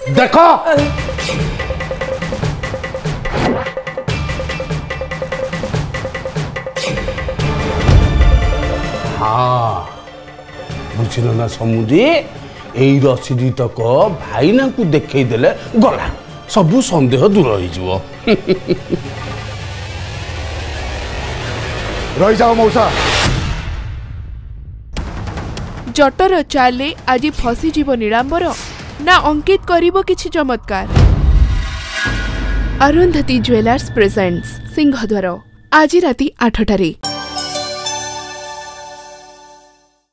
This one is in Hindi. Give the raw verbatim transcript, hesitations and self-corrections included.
देखो हाँ बुझल ना समुदी यही रसीदी तक भाईना को देखई देले गला सबू संदेह दूर हो रही जाओ मौसा। जटर चाले आज फसी जीव नीलांबर ना अंकित करिबो किछि चमत्कार। अरुंधति ज्वेलर्स प्रेजेंट्स सिंहद्वार आज राति आठटारे।